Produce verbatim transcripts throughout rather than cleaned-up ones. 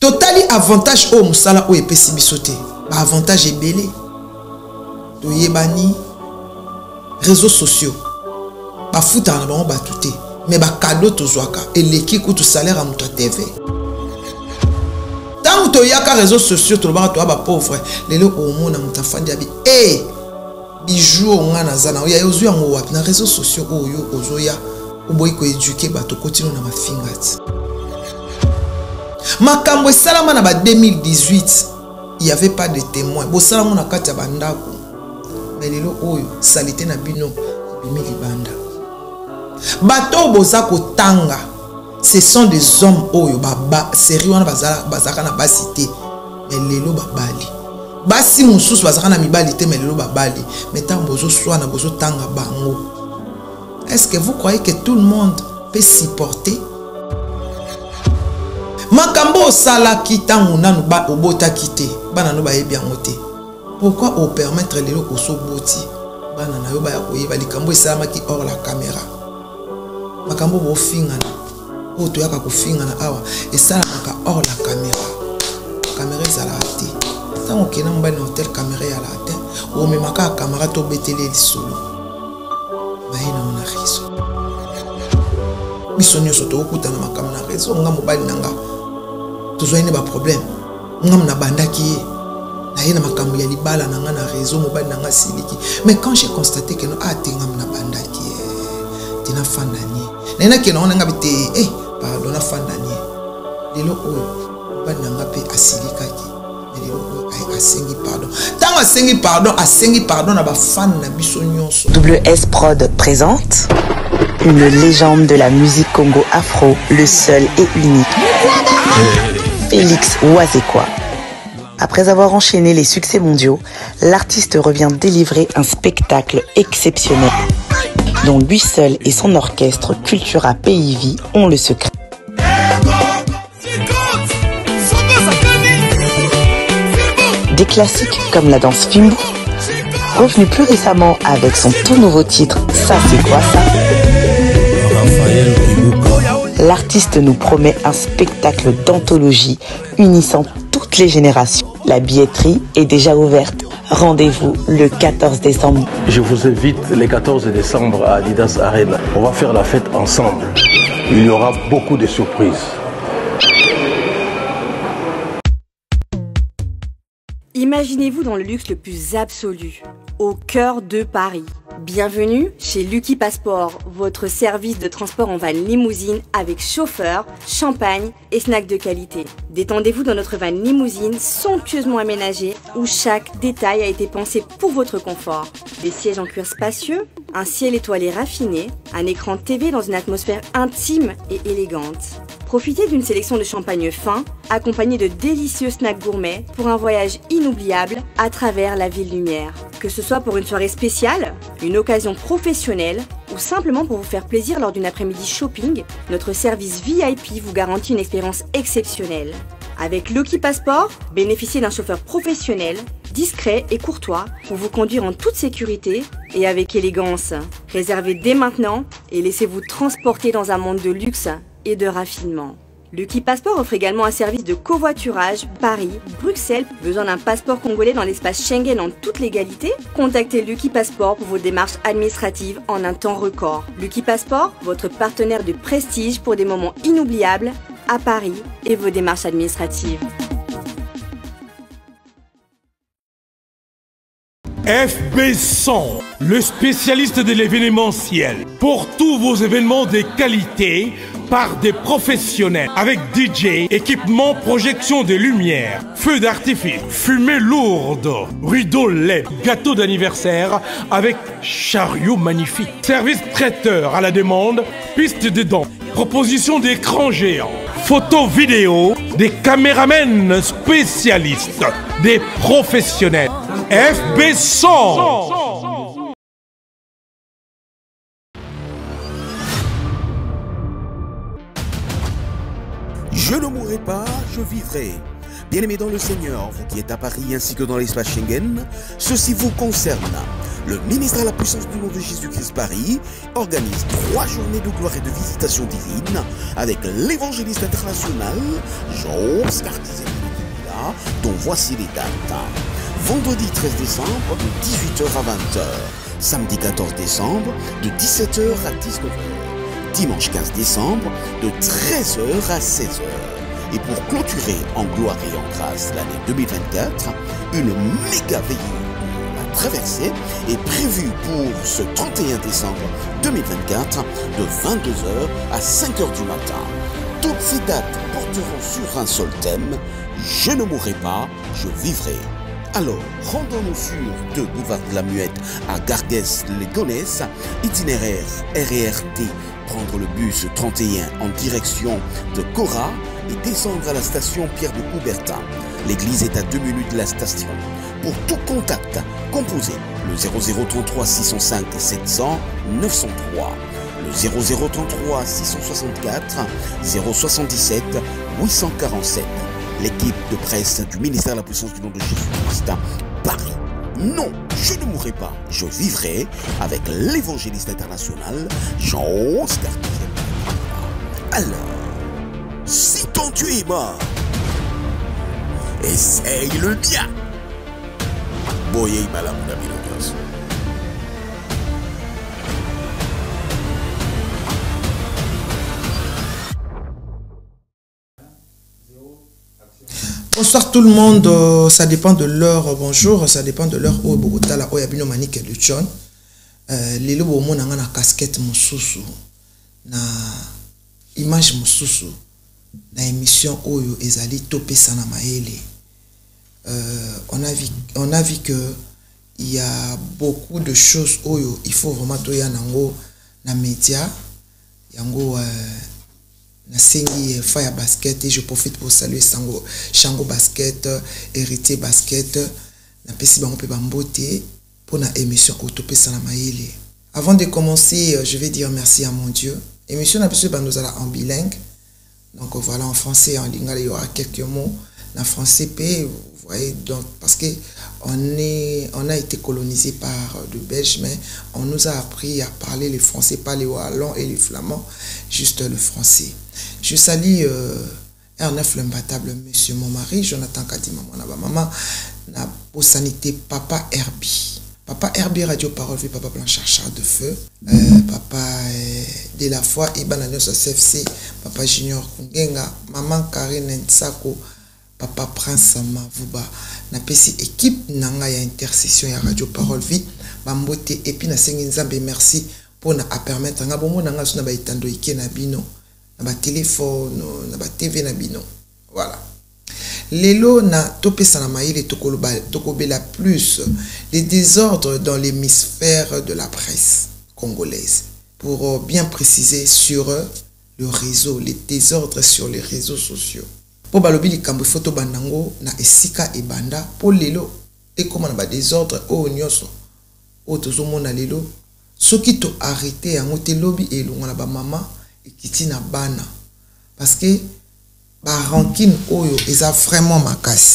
Totali avantage au musala o epesi bisote. Ba avantage ebele. To yebani réseaux sociaux. Ba futa na bango ba tuté. Mais ba cadeau to zwaka et l'équipe tout salaire à muta T V. Tant to yaka réseaux sociaux to ba to ba pauvre. Lelo o mona muta fandi abi. Eh bijou ngana zana ya yozu yango wapi na réseaux sociaux oyo ozoya oboyi ko éduquer bato continue na mafingati. Makambo salama na ba deux mille dix-huit, il y avait pas de témoins. Bo salama na kati ya bandako. Mais lelo oyo salité na bino bimi libanda. Bato boza ko tanga. Ce sont des hommes oyo baba sérieux wana bazala bazaka na basité. Mais lelo babali. Basi mususu bazaka na mibali te mais lelo babali. Mais tant bozo soa na bozo tanga bango. Est-ce que vous croyez que tout le monde peut supporter? Makambo sala kitangu nanu ba obota kité. Bana no ba yebi angote. Pourquoi on permettre les loko so boti? Bana na yo ba ya koyeba likambo esala ki hors la caméra. Makambo bo fingana. O to yaka ko fingana awa esala maka hors la caméra. Caméra ezala ate. Tango kena mbani hotel caméra ya la ate. O me maka caméra to betele lisolo. Baina na riso. Bisonyo soto okuta na makamna rezo nga mobali nanga. Tozoine ba problème. Ngam na bandaki. Na yena makambo ya libala nanga na réseau mobali nanga siliki. Mais quand j'ai constaté que no atengam na bandaki tina fandani. Na yena ke na nga bité eh pardon na fandani. Lelo oyo mobali nanga pe asilika ki. Lelo oyo ay asengi pardon. Tant asengi pardon, asengi pardon na ba fan na biso nyonso. W S Prod présente une légende de la musique Congo afro, le seul et unique. Félix Ouazekwa. Après avoir enchaîné les succès mondiaux, l'artiste revient délivrer un spectacle exceptionnel dont lui seul et son orchestre Cultura P I V ont le secret. Des classiques comme la danse Fimbo, revenu plus récemment avec son tout nouveau titre Ça c'est quoi ça? L'artiste nous promet un spectacle d'anthologie unissant toutes les générations. La billetterie est déjà ouverte. Rendez-vous le quatorze décembre. Je vous invite le quatorze décembre à Adidas Arena. On va faire la fête ensemble. Il y aura beaucoup de surprises. Imaginez-vous dans le luxe le plus absolu, au cœur de Paris. Bienvenue chez Lucky Passport, votre service de transport en van limousine avec chauffeur, champagne et snacks de qualité. Détendez-vous dans notre van limousine somptueusement aménagée où chaque détail a été pensé pour votre confort. Des sièges en cuir spacieux, un ciel étoilé raffiné, un écran T V dans une atmosphère intime et élégante. Profitez d'une sélection de champagne fin, accompagné de délicieux snacks gourmets pour un voyage inoubliable à travers la ville lumière. Que ce soit pour une soirée spéciale, une occasion professionnelle ou simplement pour vous faire plaisir lors d'une après-midi shopping, notre service V I P vous garantit une expérience exceptionnelle. Avec Lucky Passport, bénéficiez d'un chauffeur professionnel, discret et courtois pour vous conduire en toute sécurité et avec élégance. Réservez dès maintenant et laissez-vous transporter dans un monde de luxe et de raffinement. Lucky Passport offre également un service de covoiturage Paris, Bruxelles. Besoin d'un passeport congolais dans l'espace Schengen en toute légalité? Contactez Lucky Passport pour vos démarches administratives en un temps record. Lucky Passport, votre partenaire de prestige pour des moments inoubliables à Paris et vos démarches administratives. F B cent, le spécialiste de l'événementiel. Pour tous vos événements de qualité, par des professionnels, avec D J, équipement, projection de lumière, feux d'artifice, fumée lourde, rideaux L E D, gâteau d'anniversaire avec chariot magnifique, service traiteur à la demande, piste de danse, proposition d'écran géant, photo vidéo, des caméramens spécialistes, des professionnels. F B cent. Je ne mourrai pas, je vivrai. Bien-aimés dans le Seigneur, vous qui êtes à Paris ainsi que dans l'espace Schengen, ceci vous concerne. le ministère à la puissance du nom de Jésus-Christ Paris organise trois journées de gloire et de visitation divine avec l'évangéliste international Jean-Oscar Kizemila, dont voici les dates. Vendredi treize décembre de dix-huit heures à vingt heures, samedi quatorze décembre de dix-sept heures à dix-neuf heures, dimanche quinze décembre de treize heures à seize heures. Et pour clôturer en gloire et en grâce l'année deux mille vingt-quatre, une méga veillée de la traversée est prévue pour ce trente et un décembre deux mille vingt-quatre de vingt-deux heures à cinq heures du matin. Toutes ces dates porteront sur un seul thème: je ne mourrai pas, je vivrai. Alors, rendons-nous sur deux boulevard de la Muette à Garguès-les-Gonesse, itinéraire R E R T, prendre le bus trente et un en direction de Cora et descendre à la station Pierre de Coubertin. L'église est à deux minutes de la station. Pour tout contact, composez le zéro zéro trente-trois six cent cinq sept cents neuf cent trois, le zéro zéro trente-trois six cent soixante-quatre zéro soixante-dix-sept huit cent quarante-sept. L'équipe de presse du ministère de la puissance du nom de Jésus-Christ, Paris. Non, je ne mourrai pas, je vivrai, avec l'évangéliste international Jean-Oscar Kizemila. Alors, si ton Dieu est mort, essaye le bien. Boye Malamuna Milodios. Bonsoir tout le monde, euh, ça dépend de l'heure, bonjour, ça dépend de l'heure où Bogota la Oyabino Manik et de John. Les lobo mon na casquette mususu, na image mususu, na émission Oyo Ezali Topé Sana Maele. On a vu, on a vu que il y a beaucoup de choses Oyo, il faut vraiment toya nango na média, yango euh, na sengi Fire Basket, et je profite pour saluer Sango Shango Basket, Héritier Basket, na pesi bango pe bambote pour na émission Otopé Sana Maele. Avant de commencer, je vais dire merci à mon Dieu. Émission na pesi banozala en bilingue. Donc voilà, en français, en lingala, il y aura quelques mots. En français, vous voyez, donc, parce que on, est, on a été colonisé par le Belge, mais on nous a appris à parler le français, pas les wallons et les flamands, juste le français. Je salue euh, Ernest l'imbattable, monsieur mon mari, Jonathan Kadima, mon maman, na pour sanité, papa Herbie. Papa Herbie, Radio Parole, papa Blanchard Char de Feu, euh, papa euh, de la foi, Iban Alliance C F C, papa Junior Kungenga, maman Karine Nsako, papa Prince Mavuba, na pesi équipe nanga ya intercession ya Radio Parole Vie, bambote et puis na sengi nzambe merci pour na permettre nga bomo nanga suna ba itando ike na bino, na ba téléphone, na ba T V na bino. Voilà. Lelo na Topé Sana Maele tokobela plus les désordres dans l'hémisphère de la presse congolaise. Pour bien préciser sur le réseau, les désordres sur les réseaux sociaux. Pour balobi likambo photo bandango na esika e banda pour lelo et comment na ba désordre o nyoso o tozomona lelo soki to arrêter yango te lobi e longa na ba mama e kiti na bana parce que ba rancune oyo eza vraiment makasi.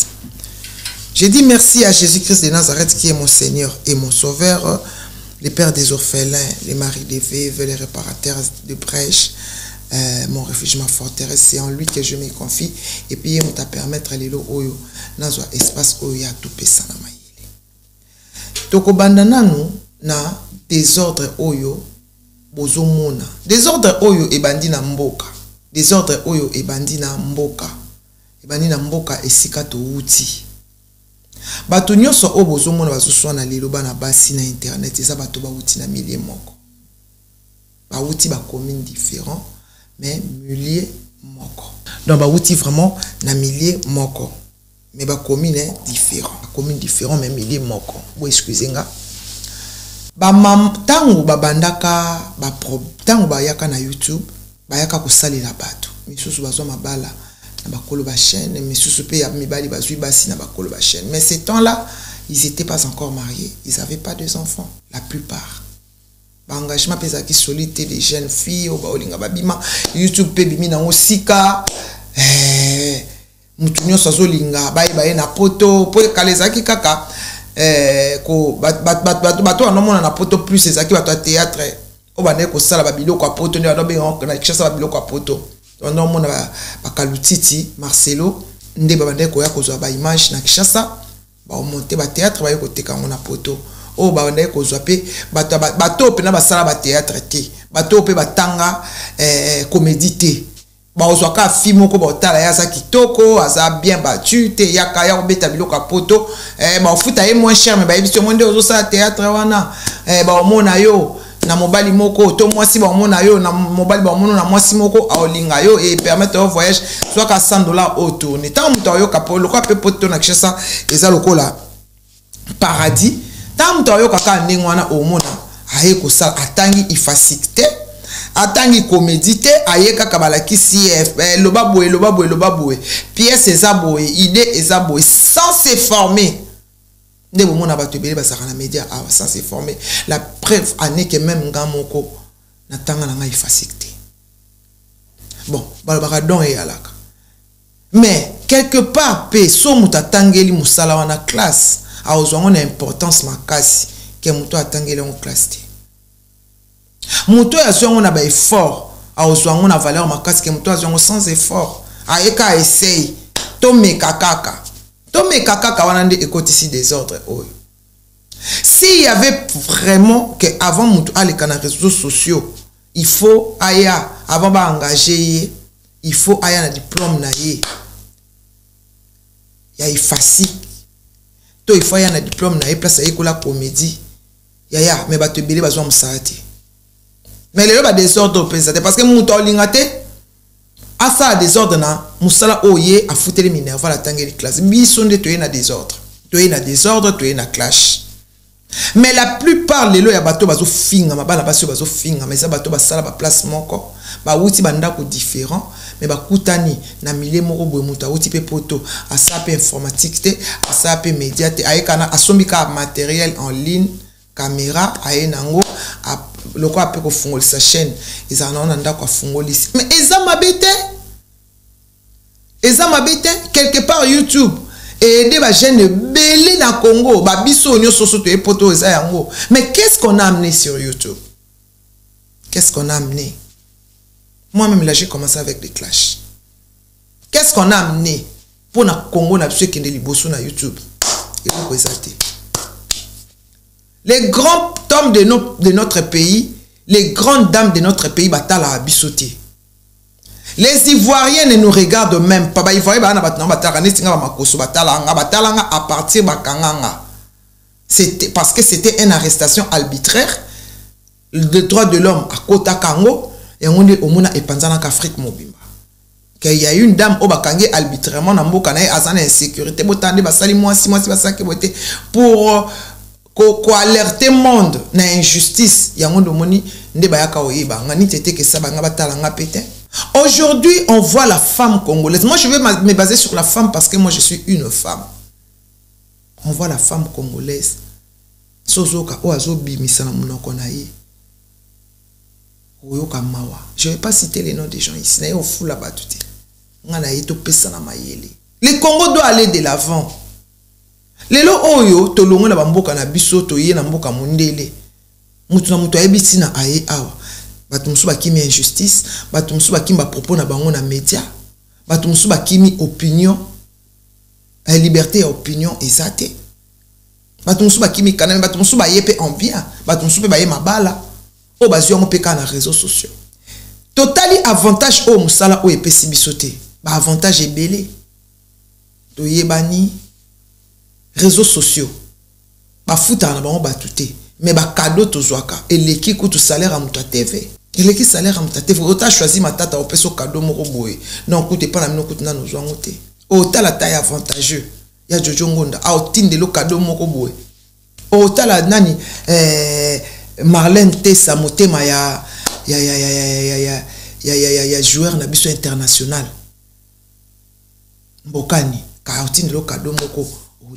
Je dis merci à Jésus-Christ de Nazareth qui est mon Seigneur et mon Sauveur, les pères des orphelins, les maris des veuves, les réparateurs de brèches, euh, mon refuge, ma forteresse, c'est en lui que je me confie. Et puis il m'a permettre les lots oyo nazo espace oyo ya Topé Sana Maele. Toko bandana nous na désordre oyo bozomona. Désordre oyo e bandi na mboka. Désordre oyo e bandi na mboka. E bandi na mboka esika to uti. Bato nyonso o bozomona bazoswa na lelo bana basi na internet eza bato ba uti na milieu moko. Ba uti ba commune différent mais milieu moko. Donc ba uti vraiment na milieu moko. Mais ba commune différent. Ba commune différent mais milieu moko. Bo excusez nga. Ba mam tangu ba bandaka ba pro tangu ba yaka na YouTube bayaka kosalela bato. Misusu bazwa mabala na bakolo ba chaîne, misusu pe ya mibali bazwi basi na bakolo ba chaîne. Mais ces temps-là, ils n'étaient pas encore mariés, ils n'avaient pas deux enfants, la plupart. Ba engagement pesaki solide des jeunes filles au baolinga babima YouTube pe bimi na osika eh mutu nyonso azolinga bayi baye na poto po kalezaki kaka eh ko bato anomona na poto plus ezaki bato théâtre o bande ko sala ba biloko a poto ne adobe na kishasa ba biloko a poto anomona ba kalutiti Marcelo nde ba bande ko ya ko zo ba image na kishasa ba monter ba théâtre ba ko teka ngona poto o ba bande ko zo pe bato bato pe na ba sala ba théâtre te bato pe batanga eh comédie te ba ozwaka film ko ba tala ya sa kitoko aza bien battu te ya ka ya obeta biloko a poto eh ba futa e moins cher mais ba ebiso monde ozo sa théâtre wana eh ba omona yo na mobali moko to mwasi ba omona yo na mobali ba omona na mwasi moko aolinga yo et permettre au voyage soit ka cent dollars autour ni tant muto yo ka polo ko pe poto na kishasa eza lokola paradis tant muto yo kaka ndengwana omona aye ko sa atangi ifacilité atangi comédie te ayeka kabalaki C F loba boye loba boye loba boye pièce eza boye idée eza boye sans se former nde bomona bato ebele basaka na média awa sans se former la preuve année que même nga moko na tanga na ngai facilité bon balobaka don e alaka mais quelque part pe so muta tangeli musala wana classe a ozwango na importance makasi ke muto atangeli en classe te muto ya zongo na ba effort a ozwango na valeur makasi ke muto azwango sans effort ayeka essaye to meka kaka to meka kaka wana nde ekotisi désordre oyo s'il y avait vraiment que avant muto aleka na réseaux sociaux il faut aya avant ba engager il faut aya na diplôme na ye ya efasi to il faut aya na diplôme na ye place ya ekola comédie ya ya mais ba te belé bazwa musati mais le ba désordre pesate parce que muto olingate asa désordre na musala oye a foutre minerva la tangeli classe biso nde to na désordre to na désordre to na clash mais la plupart les lo ya bato bazo finga mabala baso bazo finga mais ça bato basala ba place moko ba wuti banda ko différent mais ba kutani na milieu moko boye muta wuti pe poto asa pe informatique te asa pe média te ayekana asombika matériel en ligne caméra aye nango le quoi peut fungoli sa chaîne ils en ont anda quoi fungoli mais eza mabete eza mabete quelque part YouTube et aider ba chaîne belé na Congo ba biso nyo soso to epoto eza yango mais qu'est-ce qu'on a amené sur YouTube qu'est-ce qu'on a amené moi-même là j'ai commencé avec des clashs qu'est-ce qu'on a amené pour na Congo na ceux qui ne liboso na YouTube et vous présenter les grands hommes de, no, de notre pays, les grandes dames de notre pays, batala à bisoté. Les Ivoiriens ne nous regardent même pas. Les Ivoiriens à partir de Kanganga. C'était parce que c'était une arrestation arbitraire. Le droit de l'homme à Kota Kango et on est au Mona et Panzana Afrique Mobimba. Qu'il y a une dame au Bakangé arbitrairement dans Mbokanaï à son insécurité. Botande basali moi si moi si basaki boté pour ko alerter monde na injustice yango moni nde bayaka oyeba ngani tete ke ça banga batala nga pété. Aujourd'hui on voit la femme congolaise. Moi je vais me baser sur la femme parce que moi je suis une femme. On voit la femme congolaise sozoka o azobi misana munoko na ye oyoka mawa. Je vais pas citer les noms des gens ici na yo fula batute ngana yeto pesa na mayele. Le Congo doit aller de l'avant. Lelo oyo tolongo na bamboka na biso to ye na mboka mondele mutu na mutu ayebisi na aye awa batu musu bakimi injustice batu musu bakimi ba propos na bango na média batu musu bakimi opinion la liberté ya opinion ezate batu musu bakimi kanami batu musu ba yepe en bien batu musu pe ba ye mabala o bazio ngo peka na réseaux sociaux totali avantage o musala o epesi bisote ba avantage ebele to yebani réseaux sociaux ba futa na bango batuté mais ba cadeau to zwaka et l'équipe coûte salaire à muta T V et l'équipe salaire à muta T V ota choisi matata au peso cadeau moko boye non coûte pas na mino coûte na no zwango te ota la taille avantageux ya Jojo Ngonda a otinde lo cadeau moko boye ota la nani euh Marlène Tessa motema ya ya ya ya ya ya ya ya ya ya joueur na biso international mbokani ka otinde lo cadeau moko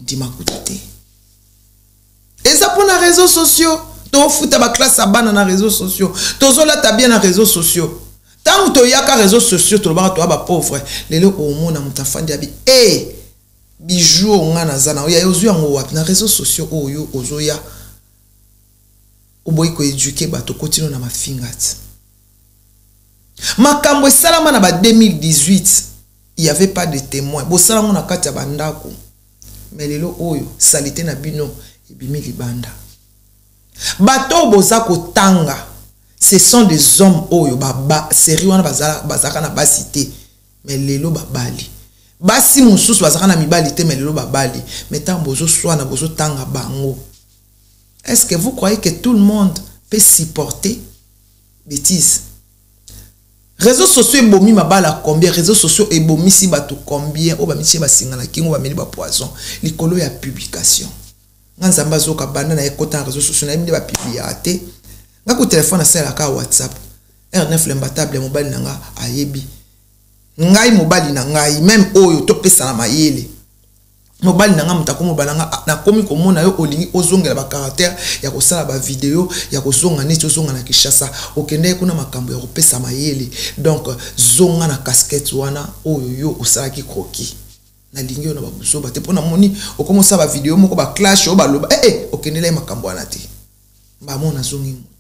et ça pour les réseaux sociaux to futa ba classe à bana na réseaux sociaux to zo la ta bien na réseaux sociaux tant to yaka réseaux sociaux to ba to ba pauvre lelo o mona mutafandi abi eh bijou nga na zana ya ozu yango wapi na réseaux sociaux oyo ozoya oboyi ko éduquer bato continue na mafingati makambo esalama na ba deux mille dix-huit il y avait pas de témoins bo salama na kati ya bandako mais lelo oyo salité na bino ebimi libanda bato boza ko tanga ce sont des hommes oyo baba série wana bazala bazaka na basité mais lelo babali basi mususu bazaka na mibali te mais lelo babali mais tant bozo swana bozo tanga bango. Est-ce que vous croyez que tout le monde peut supporter bêtises? Réseaux sociaux ebomi mabala combien? Réseaux sociaux ebomi si bato combien? O ba michi ba singana kingo ba meli ba poison likolo ya publication. Nganzamba zoka banda na ekota réseaux sociaux na minde ba publier nga ko téléphone asala ka WhatsApp R neuf l'imbattable mobile nanga ayebi ngai mobile na ngai même oyo to pesa na mayele mobile nanga mutako mobile nanga na komi komona yo olingi ozongela ba caractère ya ko sala ba vidéo ya ko zonga neti ozonga na Kishasa okende kuna makambo ya ko pesa mayele donc zonga na casquette wana oyo yo osala ki kroki na lingi yo na ba buso ba te pona moni okomo sala ba vidéo moko ba clash o ba loba eh eh okende la makambo wana te ba mona zongi mutu.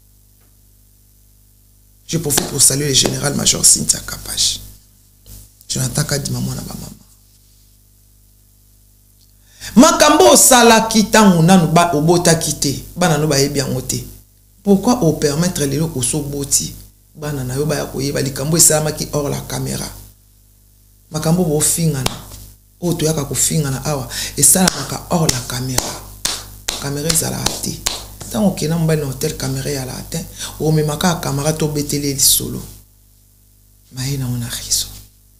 Je profite pour saluer le général-major Cynthia Kapache. Jonathan Kadima mwana ba mama. Makambo sala kitangu nanu ba obota kite. Bana no ba yebi yango te. Pourquoi au permettre lelo koso boti? Bana na yo ba ya koyeba likambo esala ki hors la caméra. Makambo bo fingana. O to yaka ko fingana awa esala maka hors la caméra. Caméra ezala ate. Tant on kena mbali na hotel caméra ya la atteint o me maka caméra to betele li solo maina on a raison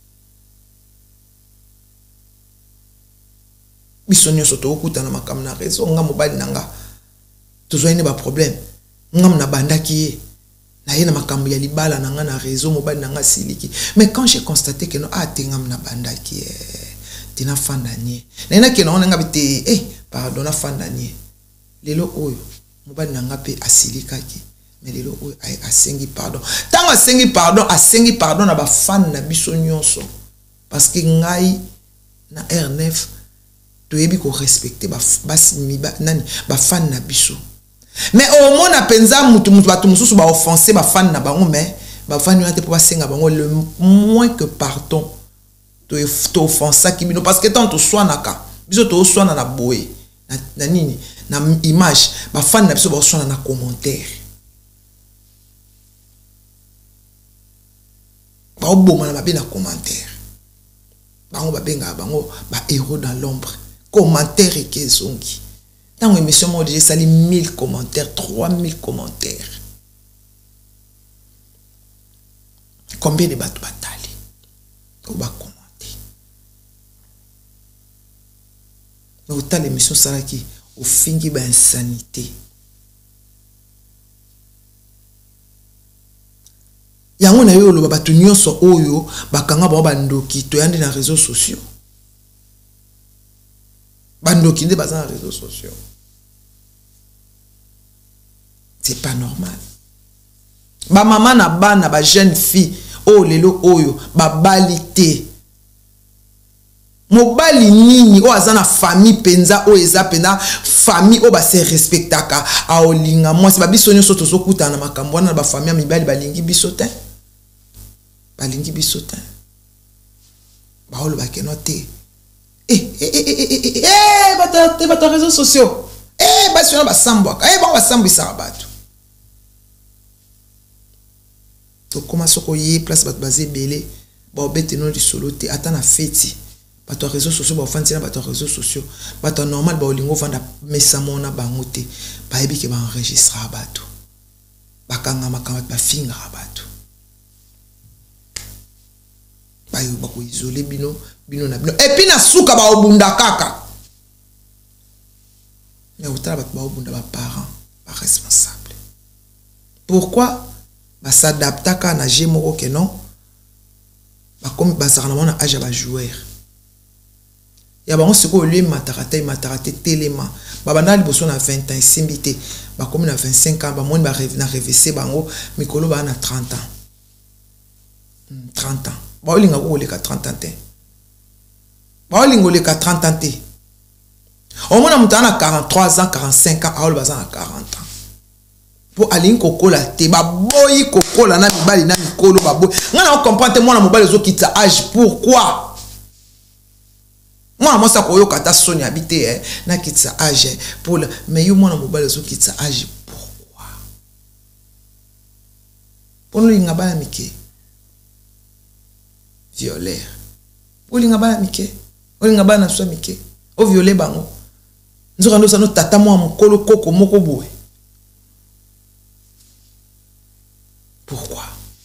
bisonyo soto okuta na makam na raison nga mobali nanga tozwa ine ba problème ngam na bandaki na yena makambo ya libala nanga na raison mobali nanga siliki mais quand j'ai constaté que no a tengam na bandaki tina fandanie na ina ke na nga bite eh pardon na fandanie lelo oyo mobali nanga pe asilikaki mais lelo oyo ay asengi pardon tango asengi pardon asengi pardon na ba fan na biso nyonso parce que ngai na R neuf to yebi ko respecter ba basi miba nani ba fan na biso mais au mona penza mutu mutu batu mususu ba offenser ba fan na bango mais ba fan yo te po ba senga bango le moins que pardon to to offensa ki bino parce que tant to swanaka biso to swana na boye na, na nini na image ba fan na biso ba swana na commentaire ba oboma na ba na commentaire bango ba benga bango ba héros dans l'ombre commentaire et kezongi dans l'émission moi j'ai sali mille commentaires trois mille commentaires combien de bateaux batali ou ba commenter mais autant l'émission ça qui au fingi ba insanité yango na yo lo ba batu nyonso oyo bakanga ba bandoki to yandi na réseaux sociaux bandoki nde baza na réseaux sociaux c'est pas normal ba maman na bana ba jeune fille o lelo oyo ba balite mobali nini o azana famille penza o eza pena famille o ba se respectaka a olinga moi c'est ba biso nyonso tozo kutana makambo na ba famille mibali balingi biso te balingi biso te ba olo ba keno te eh eh eh eh eh bata te bata réseaux sociaux eh ba sona ba sambwa eh ba ba sambi sa bato to koma soko yi place bat basé belé ba obete no di solo te ata na feti bato réseaux sociaux ba fanti na bato réseaux sociaux bato normal ba olingo vanda mesamo na bango te ba yebi ke ba enregistrer bato bakanga makamba ba finga bato ba yo ba ko isoler bino bino na bino et puis na suka ba obunda kaka mais utala ba obunda ba parents ba responsable pourquoi ba s'adaptaka na jemoko que non ba comme ba sarana mona âge ba joueur ya ba on se ko le matarate matarate telema ba bandali boso na vingt ans simbité ba comme na vingt-cinq ans ba moni ba rêve na rêver bango mikolo ba na trente ans trente ans ba olinga ko le ka trente ans te baolingoleka trente ans te omona mutu ana quarante-trois ans quarante-cinq ans aolo baza na quarante ans po alingi kokola te baboyi kokola na mibali na mikolo baboyi ngana okomprendre mwana mobali ezokita age pourquoi mwana mwasi akoyoka ata soni habite eh, na kitisa age pour le mais yo mwana mobali ezokita age pourquoi pono linga bana mike violeur olinga bana mike olinga bana so mike o violer bango nzoka ndo sano tata mwa mukolo koko moko boye. Pourquoi?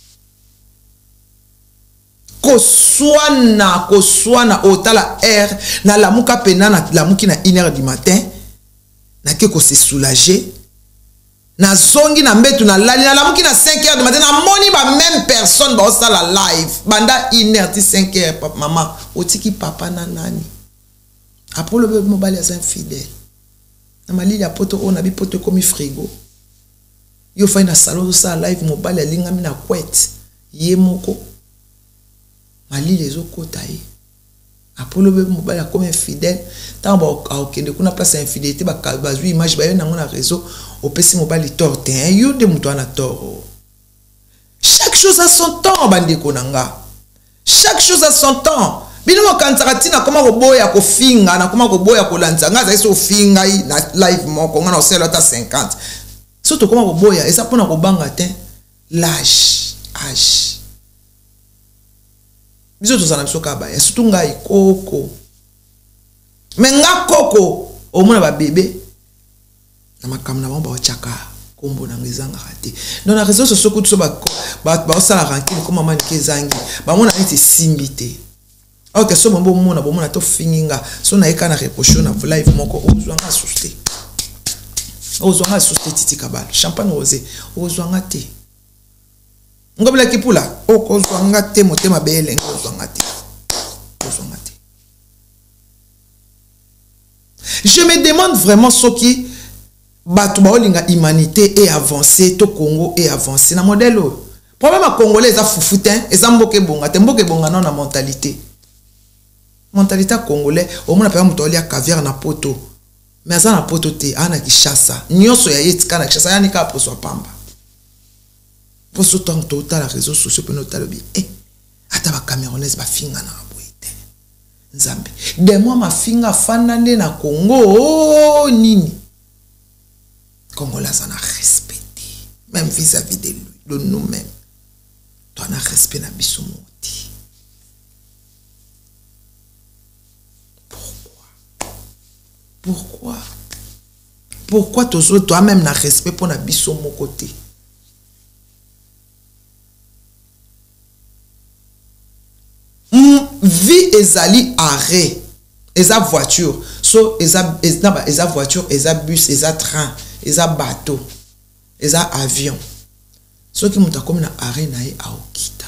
Koswana koswana otala air na lamuka pena na lamuki na une heure du matin na ke ko se soulager na zongi na mbetu na lali na lamuki na cinq heures du matin na moni ba même personne ba osala live banda une heure cinq heures papa maman otiki papa na nani après le mobile est infidèle na mali ya poto on a bi poto comme frigo yo fa na salon ça live mobile ya linga mina kwet ye moko mali les okota yi après le mobile ya comme infidèle tant ba okende kuna place infidélité ba bazui image ba yo na ngona réseau au pesi mobile torte yo de muto na tort. Chaque chose a son temps bande konanga, chaque chose a son temps. Bino kanzaratina koma koboya ko finga na koma koboya ko lanza ngaza iso finga yi na live moko ngana osela ta cinquante. Soto koma koboya esa pona ko banga te l'âge âge. Biso to sana biso kaba ya surtout ngai koko. Menga koko o mona ba bébé na makamna ba ba chaka kombo na ngezanga raté. Dans la réseau sociaux ko so ba ba ba sala rankine ko mama ni kezangi. Ba mona nti simbité. Ok, so mambo mona bo mona to finginga so na eka na reproche na live moko ozwanga susté ozwanga susté titi kabal champagne rosé ozwanga te ngobela kipula oko ozwanga te motema bele ozwanga te ozwanga te. Je me demande vraiment ce qui batu baolinga humanité et avancer to Congo et avancer na modèle problème à congolais eza fufutin eza mboke bonga te mboke bonga non na mentalité. Mentalité congolais au moins pas muto lia caviar na poto mais ça na poto te ana kishasa nyoso ya yetika na kishasa yani ka poso pamba pour ce temps total la réseaux sociaux pour noter bien eh ata ba camerounaise ba finga na boite nzambe de moi ma finga fanane na Congo oh, nini congolais ça na respecté même vis-à-vis de lui de nous-mêmes toi na respect na biso moti. Pourquoi? Pourquoi toi-même n'a respect pour na biso mon côté? Vie ezali arrêt. Eza voiture. So eza eza eza voiture, eza bus, eza train, eza bateau, eza avion. So qui monta comme na arrêt na e aokita.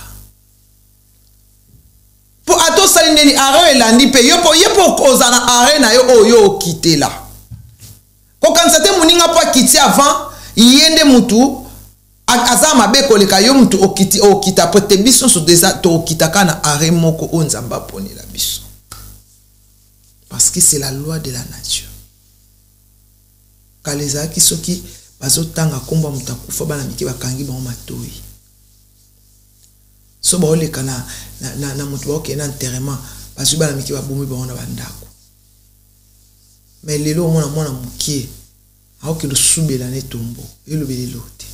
Pour ato salindeni arrêt elandi pe yo po ye po koza na arrêt na yo oyo okite la. Ko kansate muninga po kiti avant yende mutu aza mabe koleka yo mutu okiti okita po te biso so déjà to okita kana arrêt moko onzamba poni la biso. Parce que c'est la loi de la nature. Kaleza ki soki bazotanga komba mutakufa bana miki bakangi ba matoi. So ba oleka na na na mutu ba okena enterrement basu bana miki ba bomi ba ona bandako. Mais lelo mona mona mukie aoki do subela ne tombo elobele lote.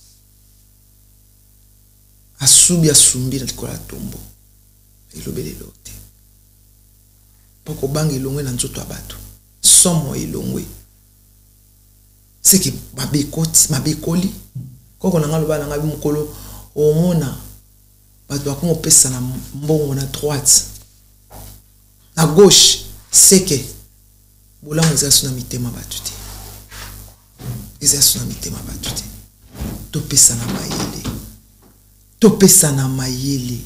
Asubi asumbi na kola tombo elobele lote. Poko bangi elongwe na nzoto abato. Somo elongwe. C'est que mabekoti mabekoli koko na ngalo bana ngabi mukolo omona bato bakon opesa na mbongo na droite na gauche c'est que bolango eza suna mitema bato te eza suna mitema bato te to pesa na mayele to pesa na mayele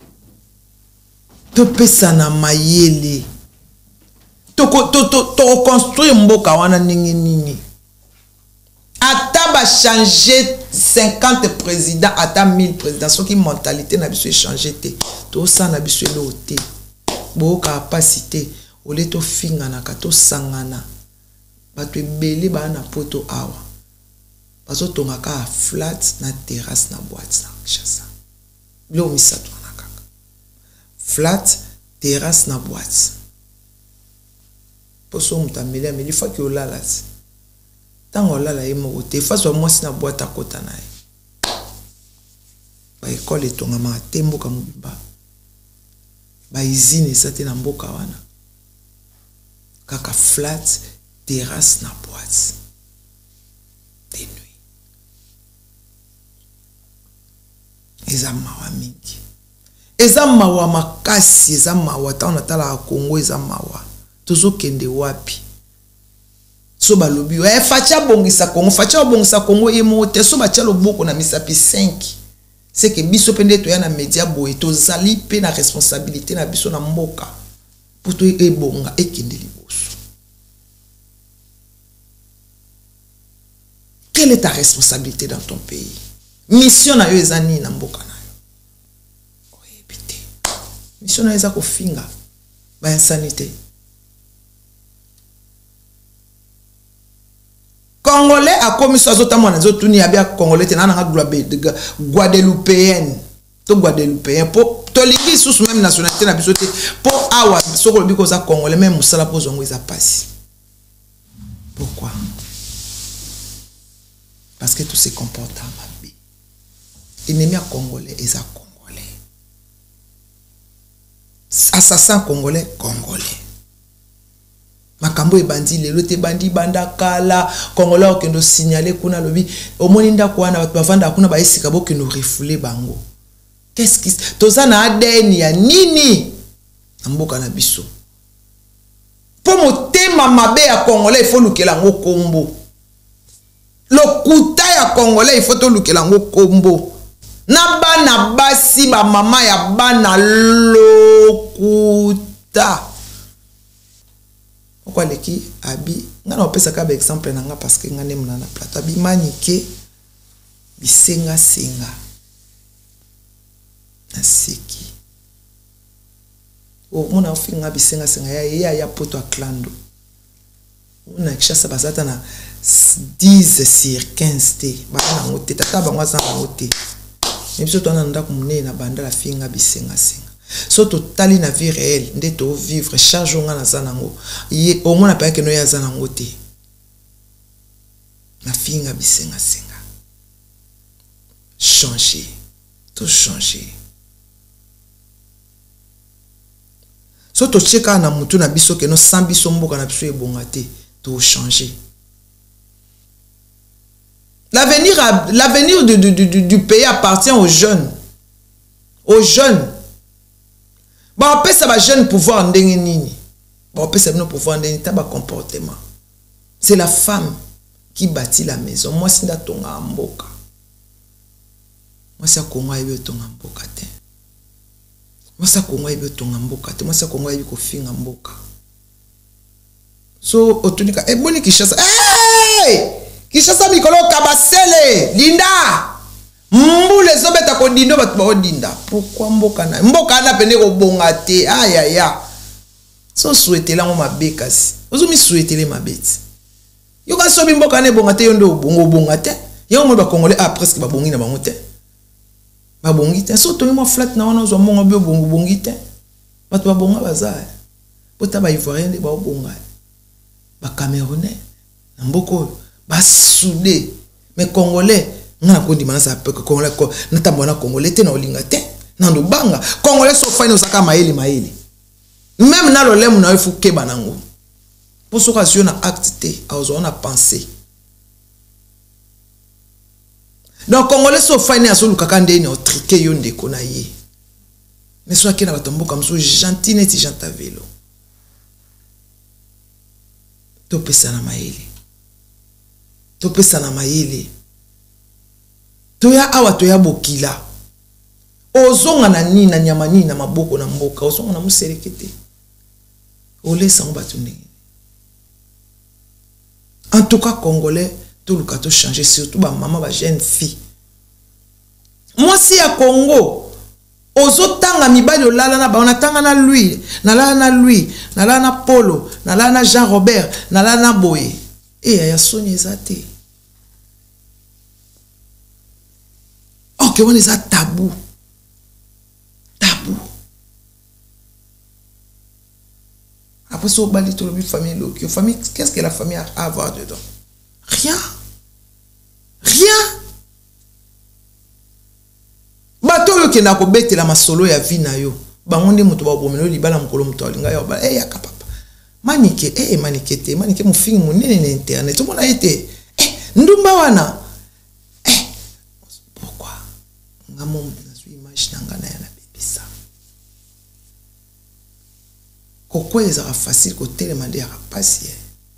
to pesa na mayele to to to to construire mboka wana ningi nini. Ata ba changer cinquante présidents, ata mille présidents, ce qui mentalité n'a pas changé te. Tout ça n'a pas loté. boka capacité ole to fingana ka to sangana bato ebele ba na poto awa bazo tonga ka flat na terrasse na boîte na chassa lo misato na kaka flat terrasse na boîte poso mutameli mais il faut que olala tango olala yemo te face wa mwasi na boîte akota na ye ba école etonga ma tembo ka mubimba ba usine sate na mboka wana kaka flat terrasse na boîte de nuit eza mawa mingi eza mawa makasi eza mawa ta na tala Congo eza mawa tozo kende wapi so balobi eh facha bongisa Congo facha bongisa Congo yemo te so bacha loboko na misapi cinq c'est que biso pende to ya na media boy to zali pe na responsabilité na biso na mboka pour to e bonga ekende liboso. Quelle est ta responsabilité dans ton pays? Mission na yo ezani na mboka na yo. Oui, bité. Mission na eza ko finga ba insanité. Congolais a commis ça zota mwana zotuni abia Congolais te nana ngwa Guadeloupéenne to Guadeloupéen po to lingi sous même nationalité na biso te po awa soko biko za Congolais même musala po zongo eza passe. Pourquoi? Parce que tout se comporte en mabe. Ennemi à Congolais eza Congolais. Assassin Congolais Congolais. Makambo e bandi lelo te bandi banda kala Congolais okendo signaler kuna lobi omoni ndako wana bato bavanda kuna ba esika bo kendo refoulé bango. Qu'est-ce qui toza na A D N ya nini mboka na biso po motema mabe ya Congolais il faut lukela ngo kombo lokuta ya Congolais il faut to lukela ngo kombo na bana basi ba mama ya bana lokuta. Pourquoi les qui abi ngana opesa ka ba exemple nanga parce que ngane mna na plateau abi manike bisenga senga na seki o mona ofinga bisenga senga ya ya ya poto a clando mona kishasa bazata na dix sur quinze te ba na ngote tata ba ngwaza ngote ebiso to na ndako mune na banda la finga bisenga senga. So totali na vie réelle nde to vivre charge nga na zanango ye au moins pas que no ya zanango te na finga bisenga senga changer tout changer so to cheka na mutu na biso ke no sambi so mboka na biso ebonga te to changer. L'avenir l'avenir du, du, du, du pays appartient aux jeunes aux jeunes. Bah, on peut ça va jeune pouvoir ndenge nini. Bah, on peut ça no pouvoir ndenge ta ba comportement. C'est la femme qui bâtit la maison. Moi si ndatonga mboka. Moi ça Congo yebe tonga mboka te. Moi ça Congo yebe tonga mboka te. Moi ça Congo yebe ko finga mboka. So otunika e boni Kishasa. Hey! Kishasa mikolo kabasele Linda. Mbule zobeta ko dindo bat ba odinda. Pourquoi mboka na mboka na pene ko bonga te. Aïe aïe aïe. So souhaiter la ma bekasi. Ozo mi souhaiter les ma bête. Yo ka so bi mboka na bonga te yondo bongo bonga te. Yo mo ba Congolais a presque ba bongi na ba mote. Ba bongi te. So to mo flat na wana zo mongo bi bongo bongi te. Bat ba bonga baza. Pota ba Ivoirien de ba bonga. Ba Camerounais. Na mboko ba soudé. Mais Congolais na ko dimana sa pe Congolais ko na tambona Congolais te na olinga te na ndo banga Congolais so fine osaka maeli maeli même na lo lemu na ifu ke banango pour so occasion na acte te azo na penser donc Congolais so fine aso lukaka ndeni o triquer yo ndeko na ye mais so akena batombo comme so gentil neti janta vélo to pesa na maeli to pesa na maeli toya awa toya bokila ozonga na nini na nyama nini na maboko na mboka ozonga na muserekete olesa mbatu ndenge. En tout cas Congolais tout le cas to changer surtout ba maman ba jeune fille moi si à Congo ozo tanga mibali olala na ba on atanga na lui na la na lui na la na Polo na la na Jean Robert na la na Boye e ya soni ezate ok on est à tabou tabou après ça bali tout le famille loki famille qu'est-ce que la famille a à avoir dedans rien rien bato yo kenda ko betela masolo ya vie na yo bango nde muto ba bomelo libala mukolo muto alinga yo ba eh ya kapapa manike eh manike te manike mufingi munene na internet to mona ete eh ndumba wana eh pourquoi ngamo nazo image nanga na ya na bebisa kokwe ezaka facile ko telema nde ya pasi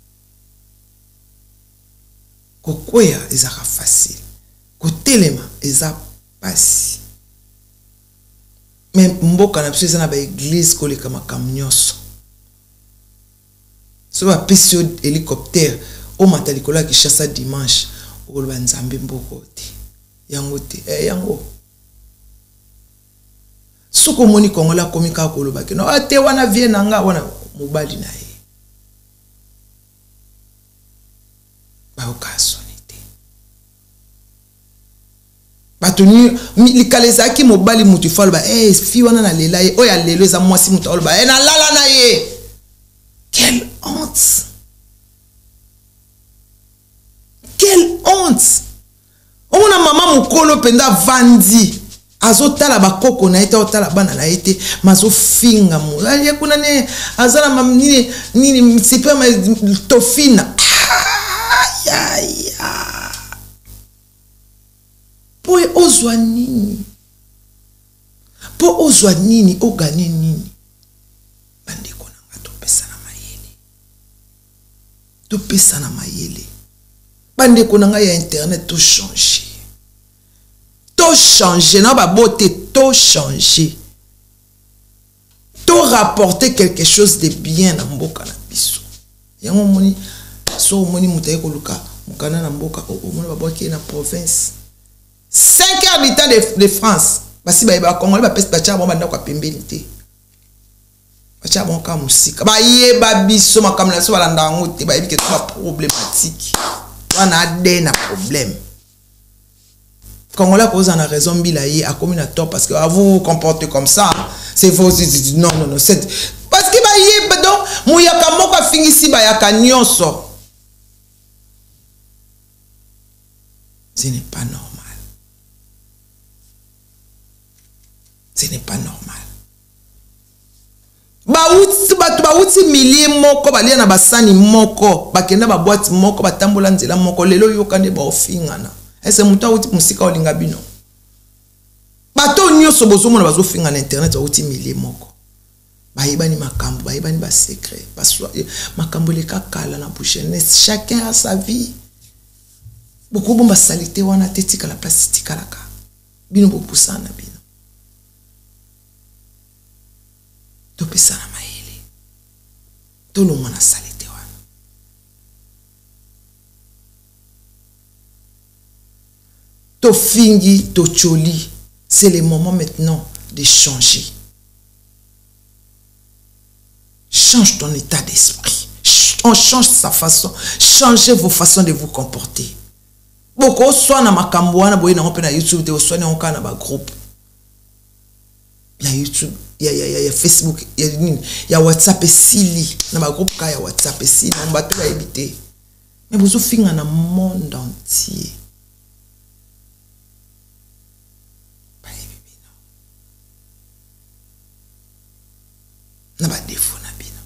kokwe ezaka facile ko telema eza pasi. Mais mboka na biso eza na ba église koleka makambo nyonso so ba pesio hélicoptère o mata likola ki chassa dimanche okoloba nzambe mboko te yango te eh yango soko moni kongola komika koloba ke no ate wana vie nanga wana mobali na ye ba okaso batuni likalezaki mobali mutu falba eh fi wana na lela ye oya lelo za mwasi mutu olba eh na lala na ye quelle honte quelle honte omona mama mukolo penda vandi azotala bakoko na ete otala bana na ete mazo finga mu ya kuna ne azala nini nini sipe ma tofina ya ya po ozwa nini po ozwa nini ogane nini bandeko nanga topesa na mayele topesa na mayele bandeko nanga ya internet to changer to changer na ba beauté to changer to rapporter quelque chose de bien na mboka na biso yango moni so moni mutaye ko luka mukana na mboka o moni ba boki na province cinq heures du temps de, de France. Basi ba ba Congolais ba pesa ba cha bomba ndako pembeni te. Ba cha bon ka musika. Ba ye ba biso makamla so balanda ngote ba yebike ba problématique. Wana de na problème. Congolais cause en a raison bila ye a commis na tort parce que vous vous comportez comme ça. C'est faux. Non non non, c'est parce que ba ye donc muyaka moko fingisi ba yaka nyonso. Ce n'est pas normal. Ce n'est pas normal. Bauti batu bauti millier moko balia na basani moko bakenda ba boîte moko batambola nzela moko lelo yokande ba ofingana. Ese muta uti musika olinga bino. Bato nyoso bozomona bazo finga na internet bauti millier moko. Baibani makambo, baibani ba secret, baswa makambo le kakala na bouchene. Chacun a sa vie. Beaucoup bomba salité wana tetika la place tikalaka. Bino bopusana bino. Topesa na mayele tolonga na salite wana to fingi to choli c'est le moment maintenant de changer. Change ton état d'esprit, on change sa façon, changez vos façons de vous comporter. Boko soit na makambo wana boye na na YouTube de soit na onka na ba groupe ya YouTube ya ya ya Facebook ya nini ya WhatsApp sili na ba groupe ka ya WhatsApp sili na bato ba ebité mais vous finga na monde entier ba ebibi no na ba défaut na bino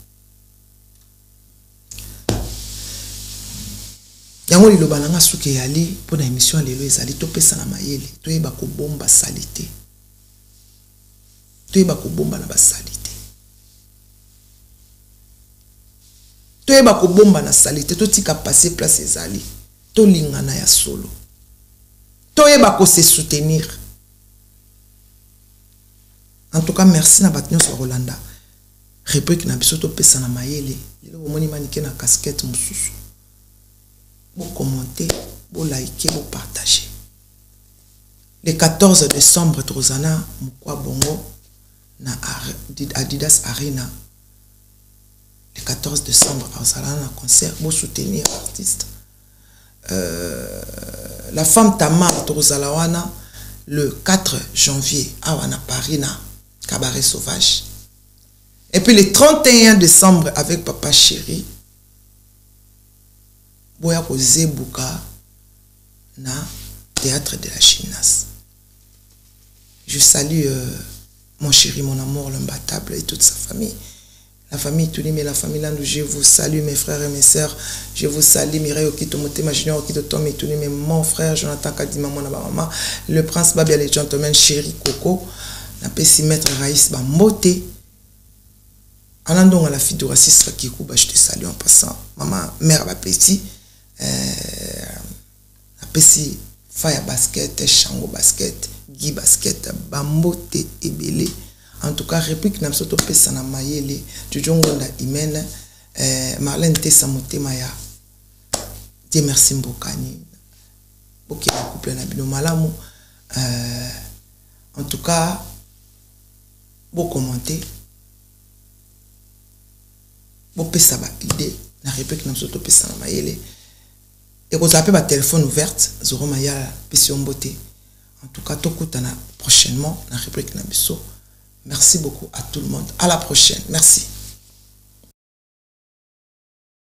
yango liloba nanga suke yali pour na émission lelo ezali to pesa na mayele to yeba ko bomba salité toyeba ko bomba na basalite toyeba ko bomba na salite to tika passer place ezali to lingana ya solo toyeba ko se soutenir. En tout cas merci na batnyo so Rolanda réplique na biso to pesa na mayele lelo bomoni manike na casquette mususu bo commenter bo liker bo partager. Le quatorze décembre Trozana mukwa bongo na Adidas Arena le quatorze décembre à un concert pour soutenir l'artiste. Euh, la femme Tamar Torozalawana le quatre janvier à Paris na Cabaret Sauvage. Et puis le trente et un décembre avec Papa Chéri Boya Posé Bouka na Théâtre de la Gymnase. Je salue euh, mon chéri, mon amour, l'imbattable et toute sa famille. La famille Toulim et la famille Landou, je vous salue mes frères et mes sœurs. Je vous salue Mireille Okito Motema Junior Okito Tom et Toulim et mon frère Jonathan Kadima, mon maman, le prince Babia, les gentlemen, chéri Coco, la Pessi Maître Raïs Bamote. En andon à la fille de Rassis Kikou, bah, je te salue en passant. Maman, mère Bapessi, euh, la Pessi Fire Basket, Shango Basket, Guy Basket, Bambote et Belé. En tout cas, réplique n'a pas été sana mayele, Djongonda Imene, Marlène Tessa Motemaya. Dieu merci Mbokani. Ok, la couple n'a pas malamu. En tout cas, beau commenter. Beau pesa ba idée. La réplique n'a pas été sana mayele. Et vous avez ma téléphone ouverte, Zoro Maya, Pession Beauté. En tout cas, prochainement, la réplique n'a pas. Merci beaucoup à tout le monde. À la prochaine. Merci.